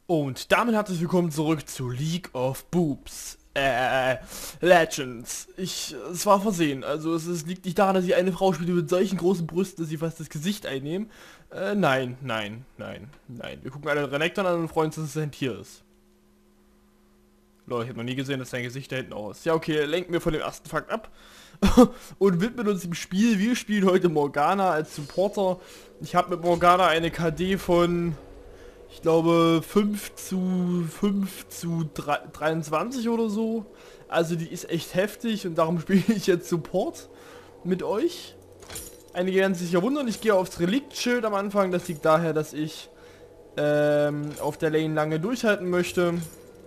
Und damit herzlich willkommen zurück zu League of Boobs. Legends. Es war versehen. Also es liegt nicht daran, dass ich eine Frau spiele mit solchen großen Brüsten, dass sie fast das Gesicht einnehmen. Nein. Wir gucken alle Renekton an und freuen uns, dass es ein Tier ist. Leute, ich habe noch nie gesehen, dass sein Gesicht da hinten aus. Ja, okay, lenken wir von dem ersten Fakt ab. Und widmen uns dem Spiel. Wir spielen heute Morgana als Supporter. Ich habe mit Morgana eine KD von... ich glaube 5 zu 23 oder so. Also die ist echt heftig und darum spiele ich jetzt Support mit euch. Einige werden sich ja wundern, ich gehe aufs Reliktschild am Anfang. Das liegt daher, dass ich auf der Lane lange durchhalten möchte.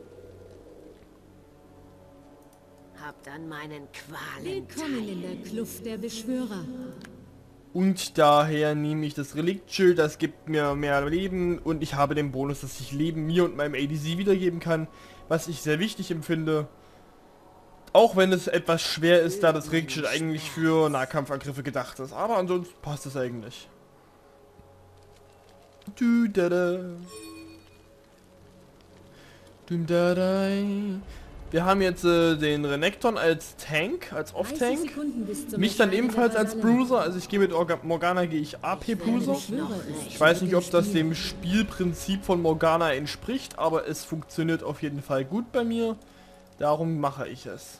Habt an meinen Qualen Willkommen in der Kluft der Beschwörer. Und daher nehme ich das Reliktschild, das gibt mir mehr Leben und ich habe den Bonus, dass ich Leben mir und meinem ADC wiedergeben kann, was ich sehr wichtig empfinde. Auch wenn es etwas schwer ist, da das Reliktsschild eigentlich für Nahkampfangriffe gedacht ist. Aber ansonsten passt es eigentlich. Du da da. Du da da. Wir haben jetzt den Renekton als Tank, als Off-Tank. Mich dann ebenfalls als Bruiser, also ich gehe mit Morgana, gehe ich AP-Bruiser. Ich weiß nicht, ob das dem Spielprinzip von Morgana entspricht, aber es funktioniert auf jeden Fall gut bei mir. Darum mache ich es.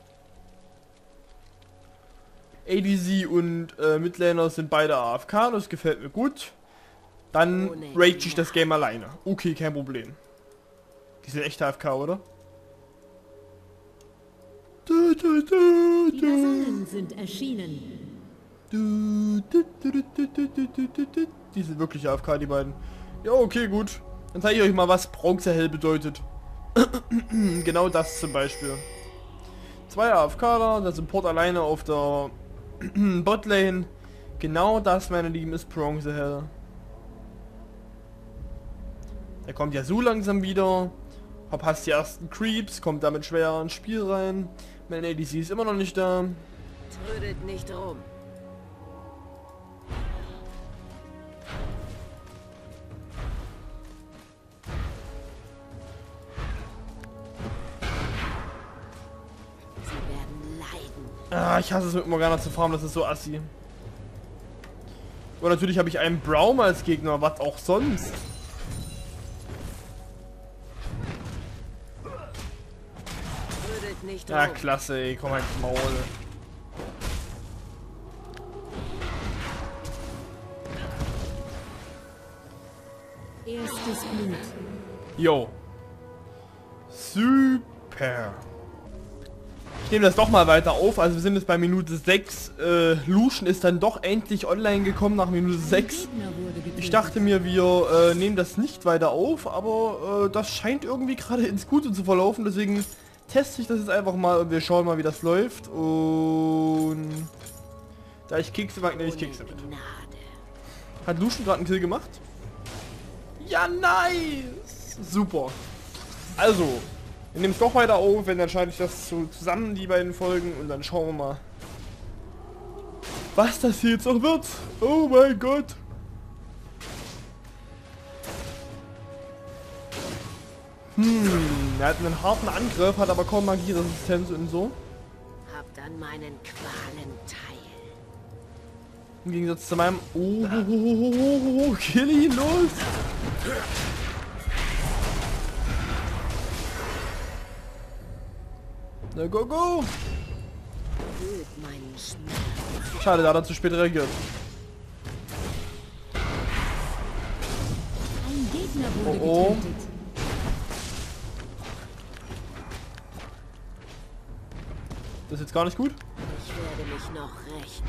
ADC und Midlaner sind beide AFK, das gefällt mir gut. Dann rage ich das Game alleine. Okay, kein Problem. Die sind echt AFK, oder? Die Vasallen sind erschienen. Die sind wirklich AFK, die beiden. Ja, okay, gut. Dann zeige ich euch mal, was Bronzehell bedeutet. Genau das zum Beispiel. 2 AFKler, der Support alleine auf der Botlane. Genau das, meine Lieben, ist Bronzehell. Er kommt ja so langsam wieder. Verpasst die ersten Creeps, kommt damit schwer ins Spiel rein. Mein ADC ist immer noch nicht da. trödet nicht rum. Sie werden leiden. Ah, ich hasse es mit Morgana zu farmen, das ist so assi. Und natürlich habe ich einen Braum als Gegner, was auch sonst. Trödet nicht Ja, rum. klasse, ey, komm halt ins Maul. Erstes Blut. Jo. Super. Ich nehme das doch mal weiter auf, also wir sind jetzt bei Minute 6. Lucian ist dann doch endlich online gekommen nach Minute 6. Gegner wurde getötet. Ich dachte mir, wir nehmen das nicht weiter auf, aber das scheint irgendwie gerade ins Gute zu verlaufen, deswegen teste ich das jetzt einfach mal und wir schauen mal, wie das läuft. Und da ich Kekse mag, nehme ich Kekse mit. Gnade. Hat Lucian gerade einen Kill gemacht? Ja, nice! Super. Also, wir nehmen es doch weiter auf, wenn dann schalte ich das zusammen, die beiden Folgen, und dann schauen wir mal, was das hier jetzt noch wird. Oh mein Gott. Er hat einen harten Angriff, hat aber kaum Magieresistenz und so. Habt an meinen Qualen teil. Im Gegensatz zu meinem... Oh, kill ihn, los! Na, go, go! Fühlt meinen Schmerz. Schade, da hat er zu spät reagiert. Ein Gegner wurde Oh, oh. getötet. Das ist jetzt gar nicht gut. Ich werde mich noch rächen.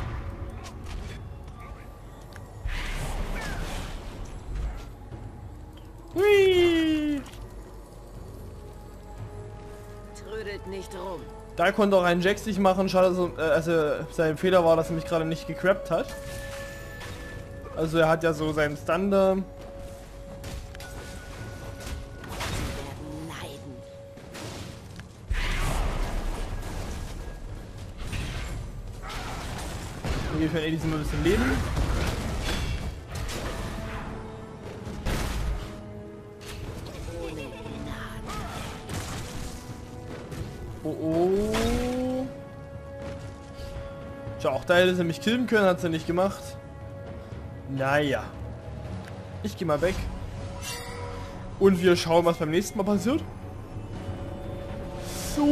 Hui! Trödet nicht rum. Da konnte auch ein Jax sich machen. Schade, also sein Fehler war, dass er mich gerade nicht gecrappt hat. Also er hat ja so seinen Stun da. Sie werden leiden. Dann gebe ich mir ADC mal ein bisschen Leben. Oh oh. Tja, auch da hätte sie mich killen können, hat sie nicht gemacht. Naja. Ich gehe mal weg. Und wir schauen, was beim nächsten Mal passiert. So.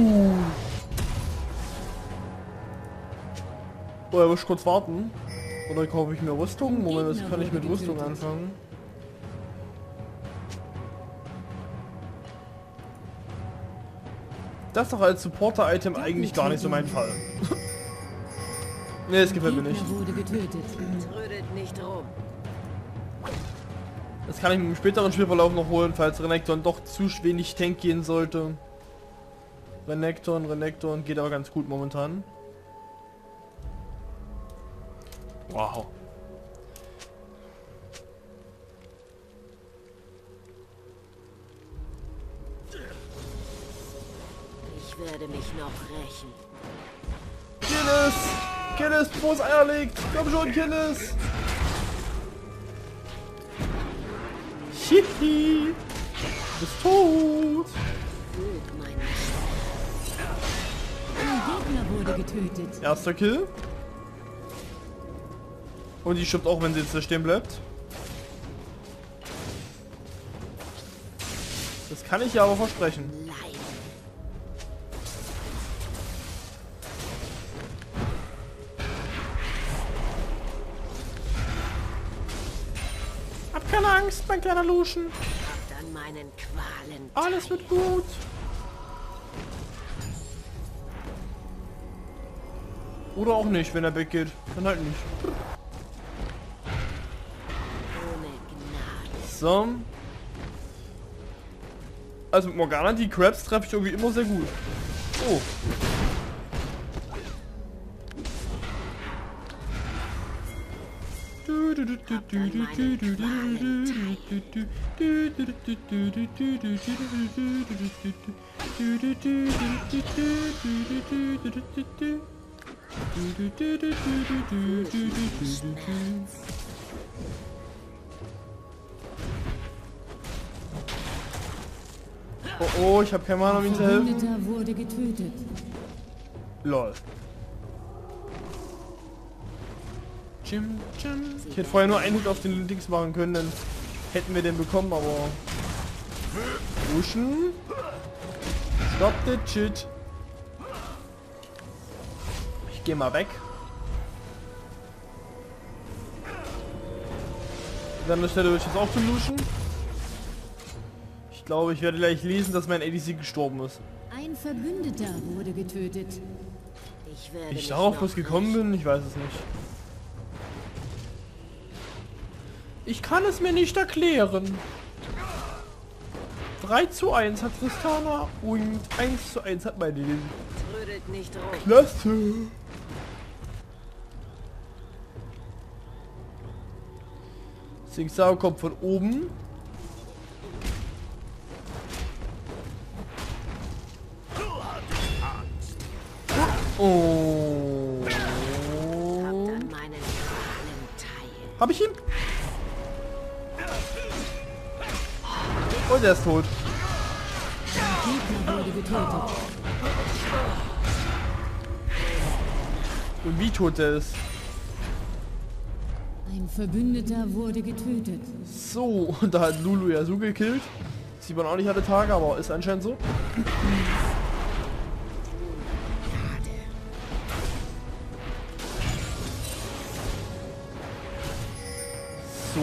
Oder muss ich kurz warten? Oder kaufe ich mir Rüstung? Moment, was kann ich mit Rüstung anfangen? Das ist doch als Supporter-Item eigentlich gar nicht so mein Fall. Ne, es gefällt mir nicht. Trödelt nicht rum. Das kann ich mit dem späteren Spielverlauf noch holen, falls Renekton doch zu wenig Tank gehen sollte. Renekton geht aber ganz gut momentan. Wow. Ich werde mich noch rächen. Kill es! Kill es, bevor es Eier legt! Komm schon, kill es! Hihi! Du bist tot! Fühlt meinen Ein Gegner wurde getötet. Erster Kill. Und die stirbt auch, wenn sie jetzt da stehen bleibt. Das kann ich ja aber versprechen. Leiden. Hab keine Angst, mein kleiner Lucian. Habt an meinen Qualen. Alles wird gut. Oder auch nicht, wenn er weggeht. Dann halt nicht. Ohne Gnade. So. Also mit Morgana, die Crabs treffe ich irgendwie immer sehr gut. Oh. Oh oh, ich habe keinen Mann, um ihm zu helfen. Verbündeter wurde getötet. Lol. Jim. Ich hätte vorher nur einen Hit auf den Dings machen können, dann hätten wir den bekommen, aber... Lucian. Stop the shit. Ich geh mal weg. An der Stelle würde ich jetzt auch zum Lucian. Ich glaube, ich werde gleich lesen, dass mein ADC gestorben ist. Ein Verbündeter wurde getötet. Ich werde Wie ich mich darauf noch bloß gekommen bin, ich weiß es nicht. Ich kann es mir nicht erklären. 3:1 hat Tristana und 1:1 hat meine Lilith. Trödelt nicht rum. Klasse. Singsao kommt von oben. Oh. Habt an meinen Qualen teil. Hab ich ihn? Und er ist tot. Gegner wurde getötet. Und wie tot er ist. Ein Verbündeter wurde getötet. So, und da hat Lulu ja so gekillt. Sieht man auch nicht alle Tage, aber ist anscheinend so. So.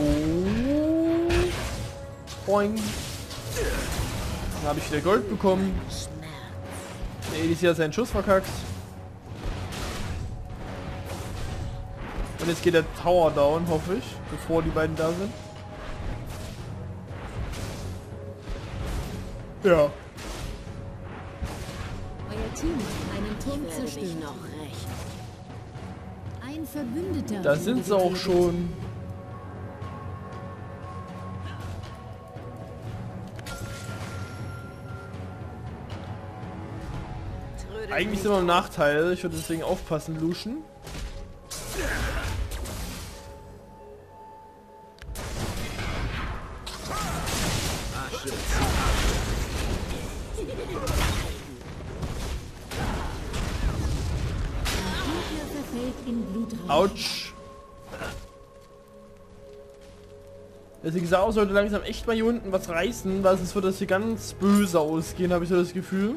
Boing. Dann habe ich wieder Gold bekommen. Der ADC hat seinen Schuss verkackt. Und jetzt geht der Tower down, hoffe ich, bevor die beiden da sind. Ja. Euer Team hat einen Turm Ich werde mich zerstört. noch rächen. Ein Verbündeter Da wurde sind sie auch getötet. schon. Trödelt Eigentlich nicht sind wir im Nachteil. Ich würde deswegen aufpassen, Lucian. fällt in Blutrausch. Autsch. Der Sixao sollte langsam echt mal hier unten was reißen, weil sonst wird das hier ganz böse ausgehen, habe ich so das Gefühl.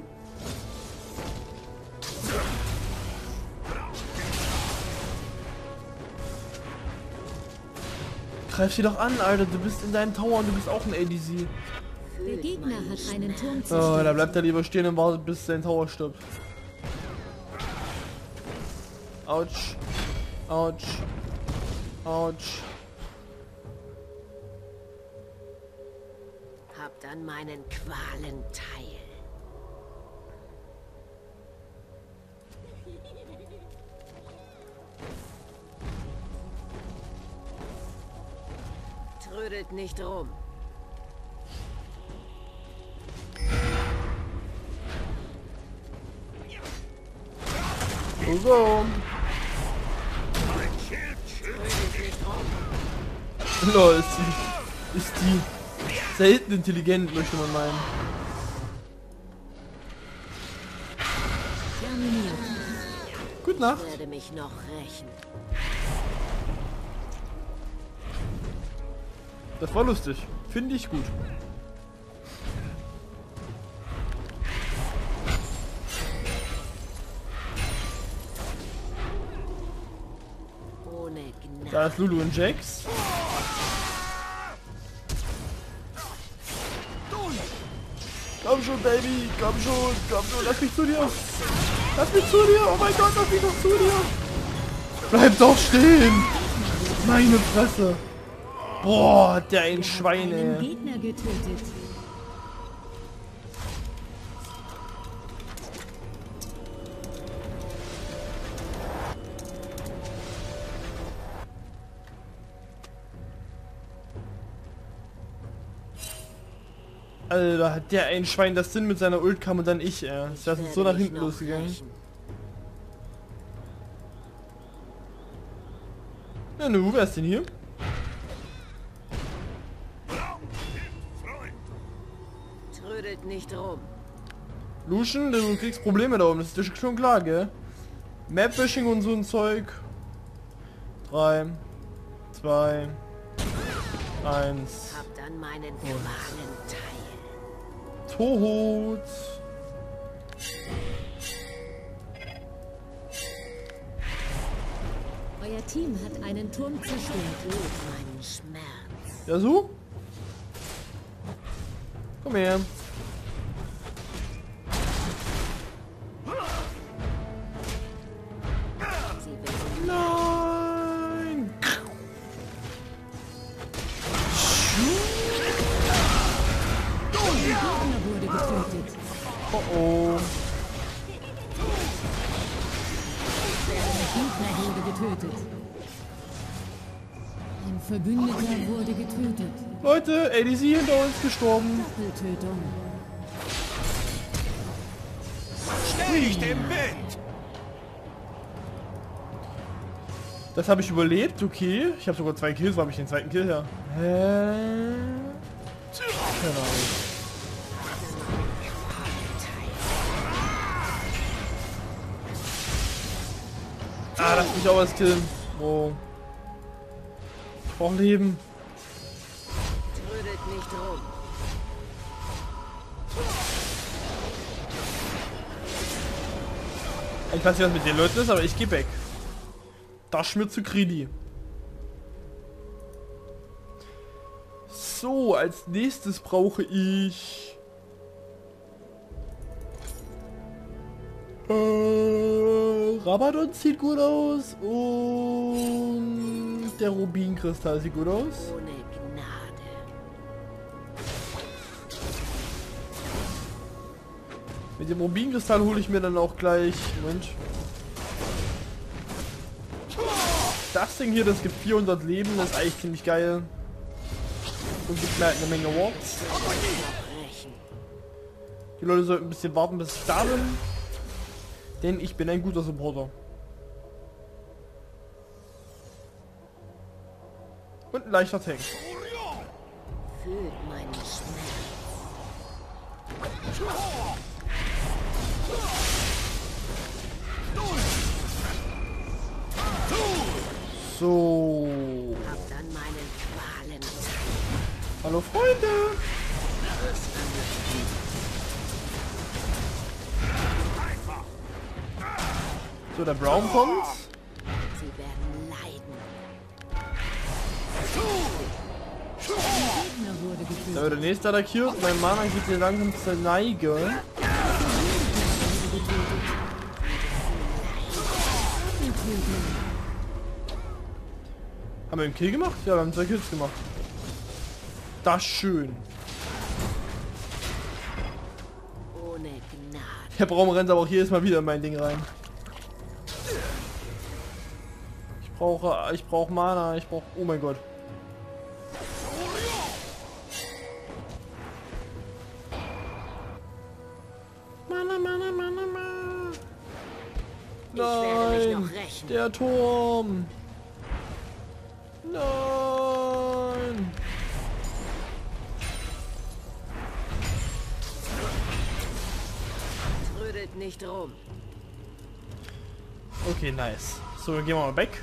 Greif sie doch an, Alter. Du bist in deinem Tower und du bist auch ein ADC. Der Gegner hat einen Turm Oh, zerstört. da bleibt er lieber stehen und wartet, bis sein Tower stirbt. Autsch. Autsch. Autsch. Habt an meinen Qualen teil. Trödelt nicht rum. So, so. Trödelt nicht rum. Lol, ist die selten intelligent, möchte man meinen. Terminiert. Gute Nacht. Ich werde mich noch rächen. Das war lustig. Finde ich gut. Ohne Gnade. Da ist Lulu und Jax. Komm schon, Baby. Komm schon. Komm schon. Lass mich zu dir. Lass mich zu dir. Oh mein Gott, lass mich doch zu dir. Bleib doch stehen. Meine Fresse. Boah, der ein Schwein, Einen ey. Gegner getötet. Alter, hat der ein Schwein, das Sinn mit seiner Ult kam und dann ich, ey. Das ist so nach hinten noch losgegangen. rächen. Na nu, wer ist denn hier? Trödelt nicht rum. Lucian, du kriegst Probleme da oben, das ist dir schon klar, gell? Map-Wishing und so ein Zeug. 3, 2, 1. Habt an meinen Qualen teil. Tot. Euer Team hat einen Turm zerstört. Fühlt meinen Schmerz. Ja, so? Komm her. Sie wissen, Nein. Der Gegner wurde getötet. Oh oh. Der Gegner wurde getötet. Ein Verbündeter wurde getötet. Leute, ADC hinter uns gestorben. Doppeltötung. Nicht im Wind! Das habe ich überlebt, okay. Ich habe sogar 2 Kills, wo habe ich den zweiten Kill her? Hä? Keine Ahnung. Ah, lass mich auch was killen. Wow. Ich brauch Leben. trödelt nicht rum. Ich weiß nicht, was mit den Leuten ist, aber ich geh weg. Das ist mir zu greedy. So, als nächstes brauche ich... Rabadon sieht gut aus und der Rubinkristall sieht gut aus. Ohne Gnade. Mit dem Rubinkristall hole ich mir dann auch gleich... Moment. Das Ding hier, das gibt 400 Leben, das ist eigentlich ziemlich geil. Und gibt mir halt eine Menge Warps. Noch rächen. Die Leute sollten ein bisschen warten, bis ich da bin. Denn ich bin ein guter Supporter. Und ein leichter Tank. Fühlt meinen Schmerz. So, der Brown kommt. Sie werden leiden. Gegner wurde getötet. Da wird der nächste attackiert. Mein Mana geht hier langsam zur Neige. Haben wir einen Kill gemacht? Ja, wir haben 2 Kills gemacht. Das ist schön. Ohne Gnade. Der Braum rennt aber auch jedes Mal wieder in mein Ding rein. Ich brauche Mana, oh mein Gott. Mana, Mana, Mana, Mana. Ich werde mich Nein, noch rächen. der Turm. Nein. Trödelt nicht rum. Okay, nice. So, dann gehen wir mal weg.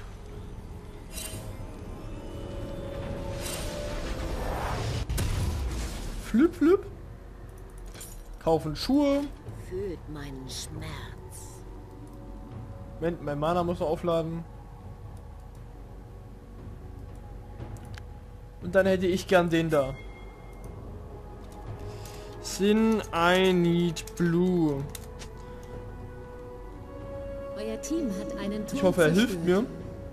Flip, flip. Kaufen Schuhe. Fühlt meinen Schmerz. Moment, mein Mana muss noch aufladen. Und dann hätte ich gern den da. Sin, I need blue. Euer Team hat einen Turm Ich hoffe, er hilft zerstört. mir.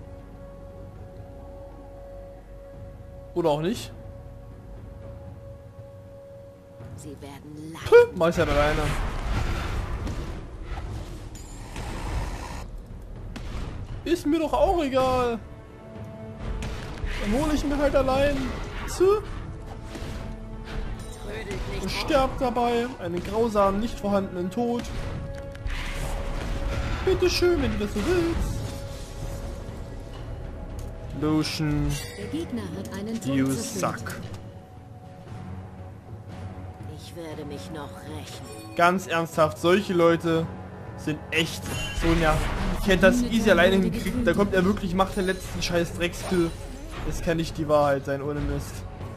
Oder auch nicht. Sie werden leiden. Mach ich ja alleine. Ist mir doch auch egal. Dann hole ich mir halt allein. Trödelt Und nicht rum. sterbt dabei einen grausamen, nicht vorhandenen Tod. Bitte schön, wenn du das so willst. Lotion, Der Gegner hat einen Turm you zerstört. suck. Ich werde mich noch rächen. Ganz ernsthaft, solche Leute sind echt so nervig. Ich hätte das easy alleine hingekriegt. Da kommt er wirklich, macht den letzten scheiß Dreckskill. Das kann nicht die Wahrheit sein, ohne Mist.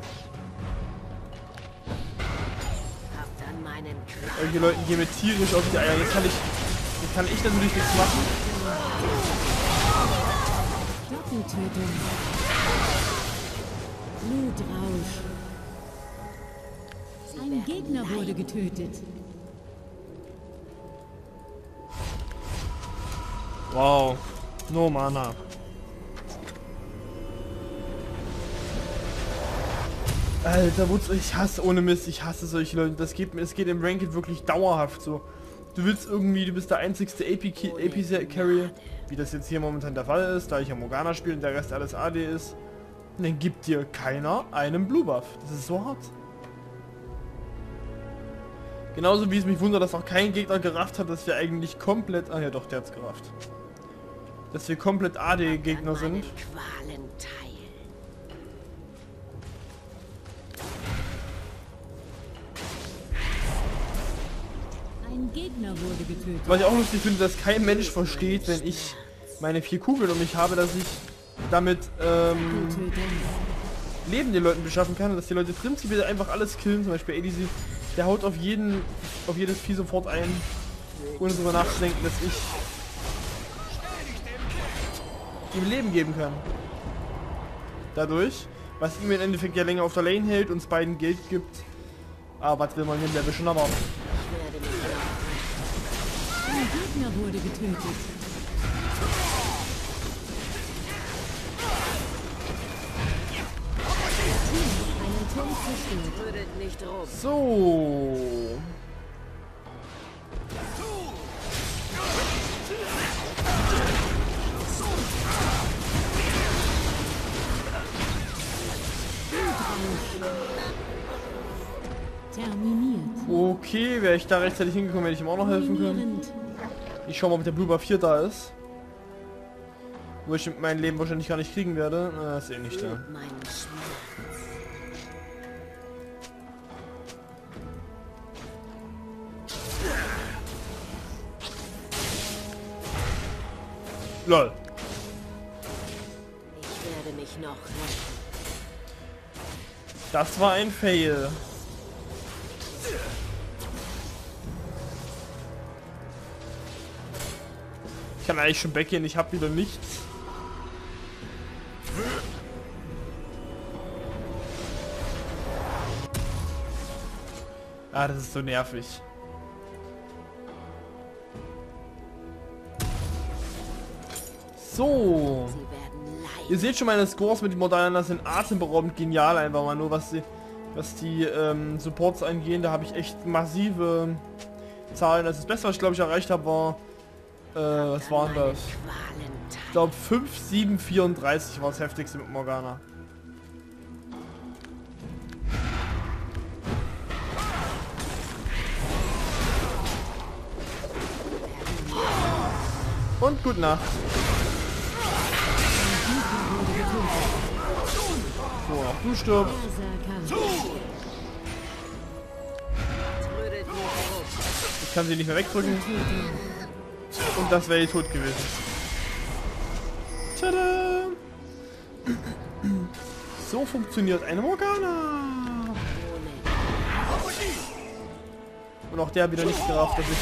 Habt an meinen Kraft. Solche Leute gehen mir tierisch auf die Eier. Jetzt kann ich natürlich nichts machen. Doppeltötung. Blutrausch. Ein Gegner wurde getötet. Wow. No Mana. Alter, ich hasse ohne Mist, ich hasse solche Leute. Es geht im Ranked wirklich dauerhaft so. Du bist der einzigste AP-Carry, wie das jetzt hier momentan der Fall ist, da ich ja Morgana spiele und der Rest alles AD ist. Und dann gibt dir keiner einen Blue Buff. Das ist so hart. Genauso wie es mich wundert, dass auch kein Gegner gerafft hat, dass wir eigentlich komplett... Ah ja doch, der hat's gerafft. Dass wir komplett AD-Gegner sind. Meinen Qualen teilen. Ein Gegner wurde getötet. Was ich auch lustig finde, dass kein Mensch versteht, wenn ich meine 4 Kugeln um mich habe, dass ich damit Tötung. Leben den Leuten beschaffen kann und dass die Leute prinzipiell einfach alles killen. Zum Beispiel ADC, der haut auf jedes Vieh sofort ein, ohne darüber nachzudenken, dass ich ihm Leben geben kann. Dadurch, was ihm im Endeffekt ja länger auf der Lane hält und es beiden Geld gibt. Aber was will man dem Level schon erwarten? Ich werde mich noch Ein Gegner wurde getötet. Einen Turm zerstört. trödelt nicht rum. So. Terminiert. Okay, wäre ich da rechtzeitig hingekommen, hätte ich ihm auch noch helfen können. Dominierend. Ich schau mal, ob der Blue Buff 4 da ist. Wo ich mein Leben wahrscheinlich gar nicht kriegen werde. Na, ist eh nicht da. Fühlt meinen Schmerz. LOL. Ich werde mich noch rächen. Das war ein Fail. Ich kann eigentlich schon weggehen, ich habe wieder nichts. Ah, das ist so nervig. So. Sie werden leiden. Ihr seht schon, meine Scores mit den Modellern sind atemberaubend genial, einfach mal nur was die Supports angehen. Da habe ich echt massive Zahlen. Das Beste, was ich glaube ich erreicht habe, war was waren das? Ich glaube 5, 7, 34 war das heftigste mit Morgana. Und gute Nacht. So, auch du stirbst. Berserker. Ich kann sie nicht mehr wegdrücken. Und das wäre tot gewesen. Tada! So funktioniert eine Morgana. Und auch der wieder nicht gerafft, dass ich...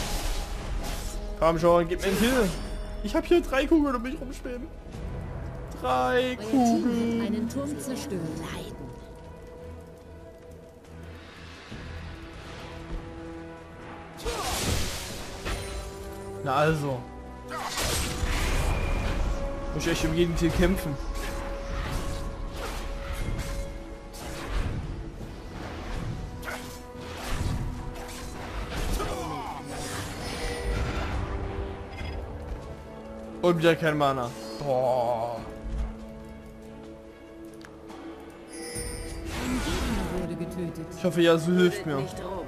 Komm schon, gib mir einen Kill. Ich habe hier 3 Kugeln um mich rumschweben. 3 Euer Team Kugeln. hat einen Turm zerstört. Leiden. Na also. Muss ich echt um jeden Kill kämpfen. Und wieder kein Mana. Boah. Ein Gegner wurde getötet. Ich hoffe, Yasu hilft mir. Nicht rum.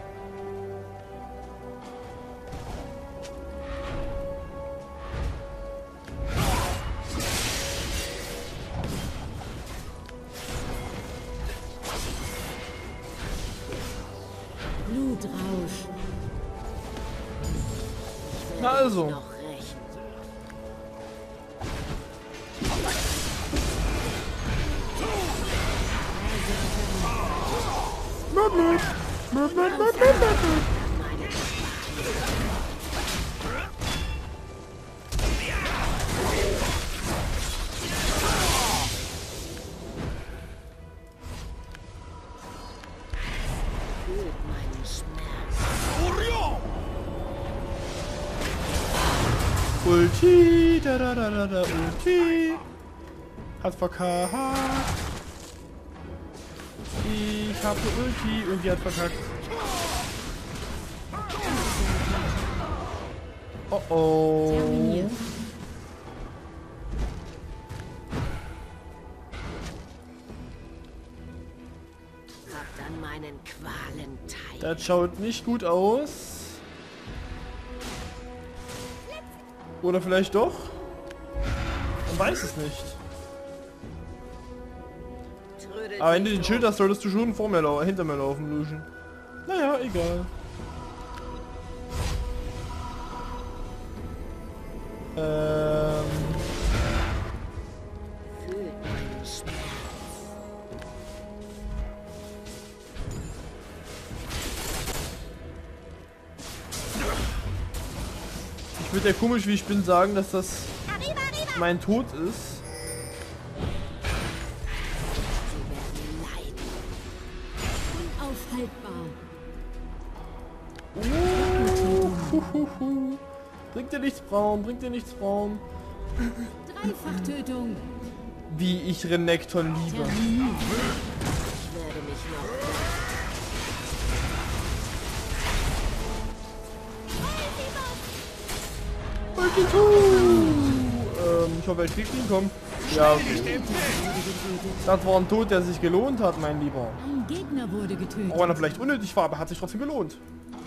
Blutrausch. Na also. Noch rächen. Fühlt meinen Schmerz. Orion! Ulti, da, Ulti. Hat verkackt. Ich habe Ulti und die hat verkackt. Oh oh. Terminiert. Habt an meinen Qualen teil. Das schaut nicht gut aus. Oder vielleicht doch? Man weiß es nicht. Trödelt Aber wenn du nicht den Schild rum. hast, solltest du schon vor mir hinter mir laufen, Lucian. Naja, egal. Fühlt meinen Schmerz. Ich würde ja komisch, wie ich bin, sagen, dass das mein Tod ist. Sie werden leiden. Unaufhaltbar. Bringt dir nichts, Braum, bringt dir nichts, Braum. Dreifachtötung. Wie ich Renekton liebe. Terminiert. Ich werde mich noch Ich hoffe, er kriegt ihn, komm. Ja, okay. Ich den Wind! Das war ein Tod, der sich gelohnt hat, mein Lieber. Ein Gegner wurde getötet. Auch wenn er vielleicht unnötig war, aber hat sich trotzdem gelohnt.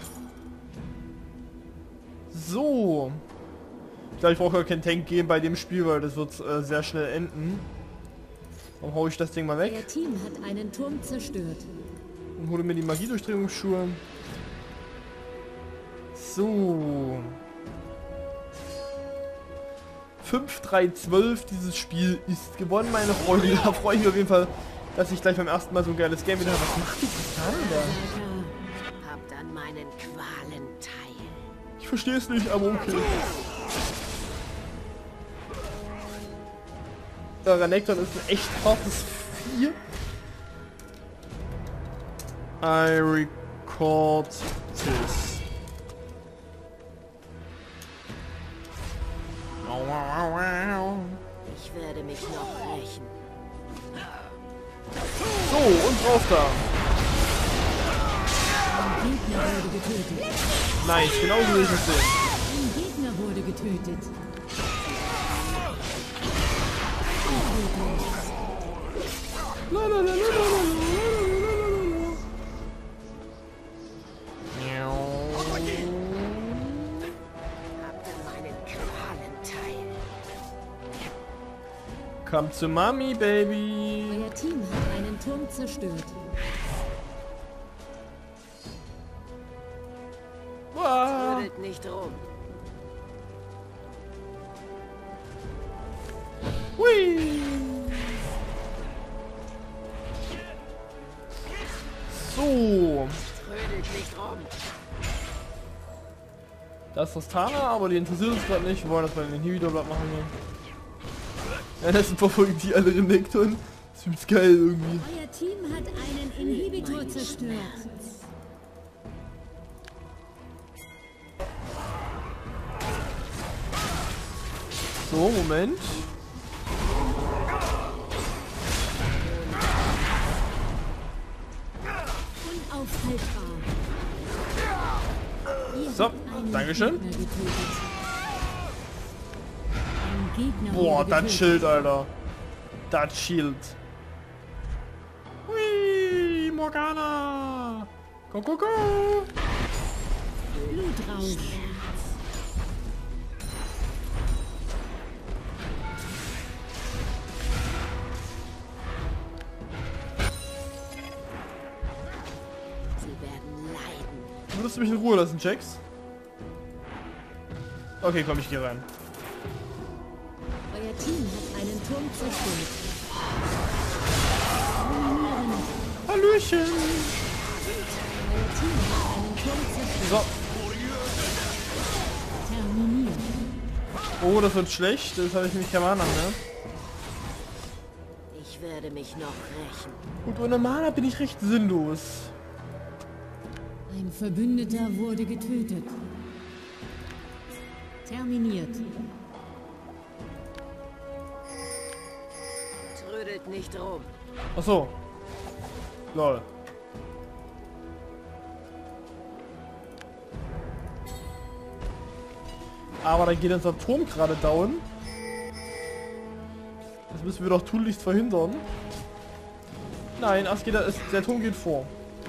So. Ich glaube, ich brauche ja kein Tank gehen bei dem Spiel, weil das wird sehr schnell enden. Dann hau ich das Ding mal Euer weg Team hat einen Turm zerstört. und hole mir die Magiedurchdringungsschuhe. So. 5-3-12, dieses Spiel ist gewonnen, meine Freunde. Da freue ich mich auf jeden Fall, dass ich gleich beim ersten Mal so ein geiles Game wieder habe. Was macht die Katana da? Berserker. Habt an meinen Qualen teil. Ich verstehe es nicht, aber okay. Der Renekton ist ein echt hartes Vieh. I record this. Ich werde mich noch rächen. So, und drauf da. Ein Gegner wurde getötet. Nice, genau so will ich es sehen. Ein Gegner wurde getötet. Habt an meinen Qualen teil. Komm zu Mami, Baby. Euer Team hat einen Turm zerstört. Wow. Trödelt nicht rum. Hui. So. Trödelt nicht rum. Das ist das Tana, aber die interessiert uns gerade nicht. Wir wollen das bei den Inhibitor-Blatt machen hier. Ja, das verfolgen die alle Renekton. Das ist übelst geil irgendwie. Euer Team hat einen Inhibitor zerstört. So, Moment. Unaufhaltbar. Ihr So, habt einen Dankeschön. Gegner getötet. Ein Gegner Boah, wurde das getötet. Schild, Alter. Das Schild. Hui, Morgana. Go, go, go. Blutrausch. Sie werden leiden. Würdest du mich in Ruhe lassen, Jax? Okay, komm, ich gehe rein. Euer Team hat einen Turm zerstört. Hallöchen. Euer Team hat einen Turm zerstört. So. Terminiert. Oh, das wird schlecht. Das habe ich nämlich keine Mana mehr. Ich werde mich noch rächen. Gut, ohne Mana bin ich recht sinnlos. Ein Verbündeter wurde getötet. Terminiert. Trödelt nicht rum. Ach so. Lol. Aber dann geht unser Turm gerade down. Das müssen wir doch tunlichst verhindern. Nein, erst geht der Turm geht vor.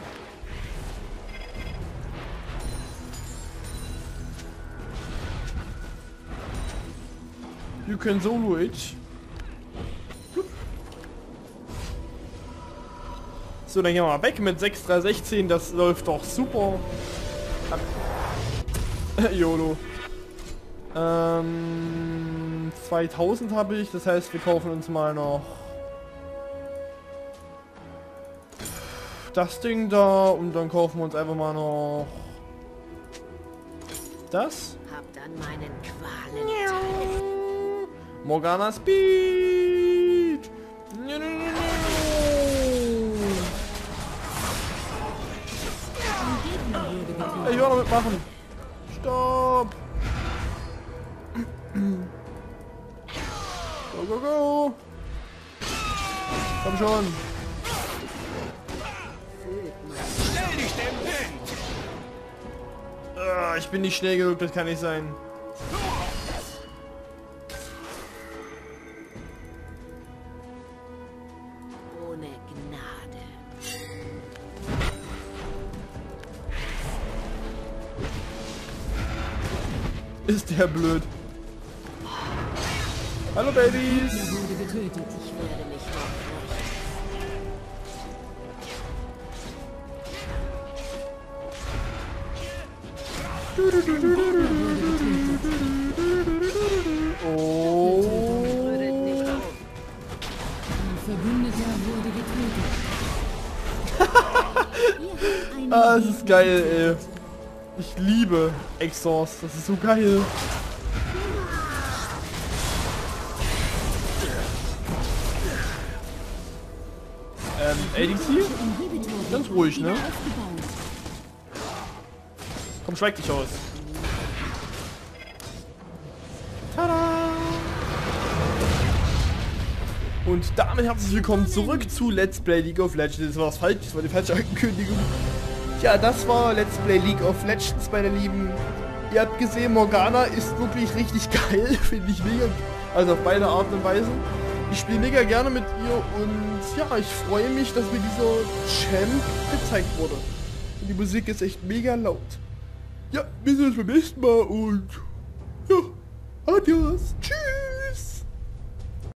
You can solo it. So, dann gehen wir mal weg mit 6-3-16. Das läuft doch super. YOLO. 2000 habe ich. Das heißt, wir kaufen uns mal noch das Ding da. Und dann kaufen wir uns einfach mal noch das. Habt an meinen Qualen teil. Morgana Speed. Ich will noch mitmachen. Stopp. Go, go, go. Komm schon. Stell dich dem Wind! Ich bin nicht schnell genug, das kann nicht sein. Ohne Gnade. Ist der blöd. Hallo Babys. Er wurde getötet. Ich werde mich noch rächen. Oh. Trödelt nicht rum. Ein Verbündeter wurde getötet. Ah, es ist geil, ey. Ich liebe Exhaust, das ist so geil. ADC? Ganz ruhig, ne? Komm, schweig dich aus. Tada! Und damit herzlich willkommen zurück zu Let's Play League of Legends. Das war das falsch, das war die falsche Ankündigung. Ja, das war Let's Play League of Legends, meine Lieben. Ihr habt gesehen, Morgana ist wirklich richtig geil, finde ich mega. Also auf beide Arten und Weisen. Ich spiele mega gerne mit ihr und ja, ich freue mich, dass mir dieser Champ gezeigt wurde. Und die Musik ist echt mega laut. Ja, wir sehen uns beim nächsten Mal und ja, adios.